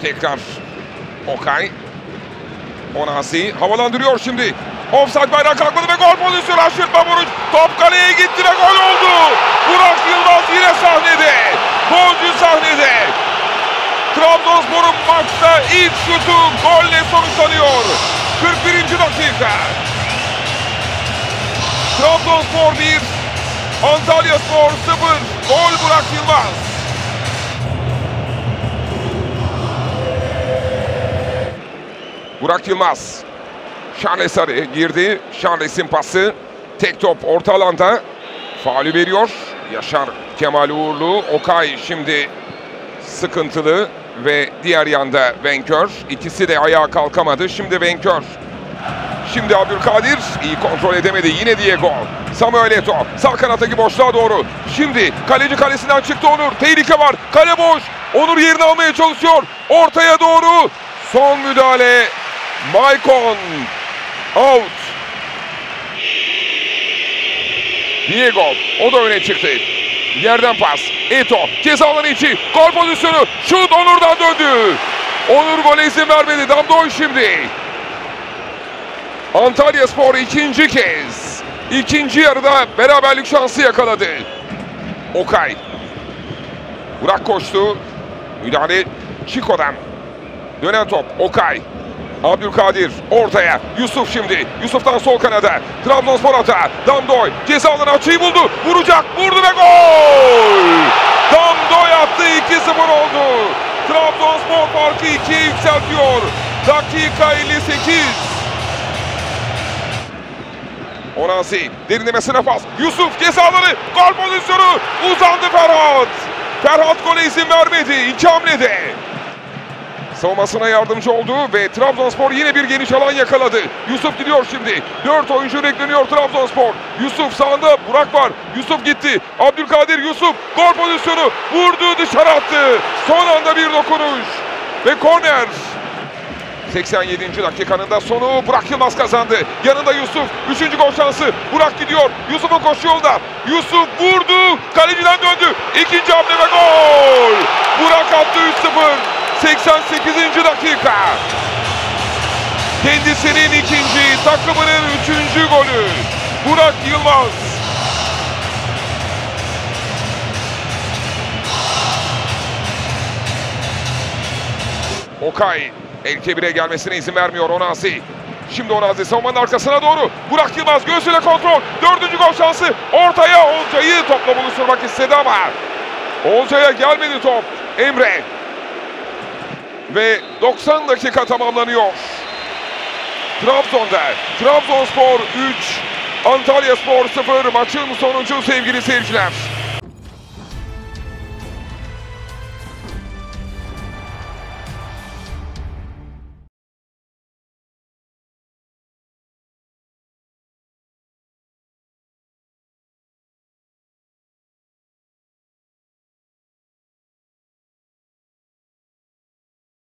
Tekrar Okay. Onazi havalandırıyor şimdi. Offside bayrağı kalkmadı ve gol pozisyonu. Aşırtma vuruş. Top kaleye gitti ve gol oldu. Burak Yılmaz yine sahnede. Golcü sahnede. Trabzonspor'un maçta ilk şutu golle sonuçlanıyor. 41. dakika. Trabzonspor 1, Antalyaspor 0. Gol Burak Yılmaz. Burak Yılmaz. Şarles Sarı girdi. Şarles'in pası. Tek top orta alanda. Faulü veriyor. Yaşar Kemal Uğurlu. Okay şimdi sıkıntılı ve diğer yanda Venkör. İkisi de ayağa kalkamadı. Şimdi Venkör. Şimdi Abdülkadir. İyi kontrol edemedi. Yine Diego. Samuel Eto'o. Sağ kanattaki boşluğa doğru. Şimdi kaleci kalesinden çıktı Onur. Tehlike var. Kale boş. Onur yerini almaya çalışıyor. Ortaya doğru. Son müdahale. Maicon. Out. Diego. O da öne çıktı. Yerden pas. Eto'o. Ceza alanı içi. Gol pozisyonu. Şut Onur'dan döndü. Onur gole izin vermedi. Damdoy şimdi. Antalyaspor ikinci kez. İkinci yarıda beraberlik şansı yakaladı. Okay. Burak koştu. Müdahale Chico'dan. Dönen top. Okay. Abdülkadir ortaya. Yusuf şimdi. Yusuf'tan sol kanada. Trabzonspor hata. Damdoy ceza alanı açıyı buldu. Vuracak. Vurdu ve gol! Damdoy attı. 2-0 oldu. Trabzonspor farkı 2'ye yükseltiyor. Dakika 58. Onazi derinlemesine pas. Yusuf ceza alanı. Gol pozisyonu. Uzandı Ferhat. Ferhat gole izin vermedi. İki hamlede. Savunmasına yardımcı oldu ve Trabzonspor yine bir geniş alan yakaladı. Yusuf gidiyor şimdi. 4 oyuncu bekleniyor Trabzonspor. Yusuf sağında, Burak var. Yusuf gitti. Abdülkadir Yusuf. Gol pozisyonu. Vurdu, dışarı attı. Son anda bir dokunuş. Ve korner. 87. dakikanın da sonu. Burak Yılmaz kazandı. Yanında Yusuf. 3. gol şansı. Burak gidiyor. Yusuf'un koşu yolda. Yusuf vurdu. Kaleciden döndü. İkinci hamle ve gol. Burak attı 3-0. 88. dakika. Kendisinin ikinci, takımının 3. golü. Burak Yılmaz. Okay. El-Kebir'e gelmesine izin vermiyor Onazi. Şimdi Onazi savunmanın arkasına doğru. Burak Yılmaz göğsüyle kontrol. 4. gol şansı. Ortaya Olcay'ı topla buluşturmak istedi ama Olcay'a gelmedi top. Emre. Ve 90 dakika tamamlanıyor. Trabzon'da Trabzonspor 3, Antalyaspor 0 maçın sonucu sevgili seyirciler.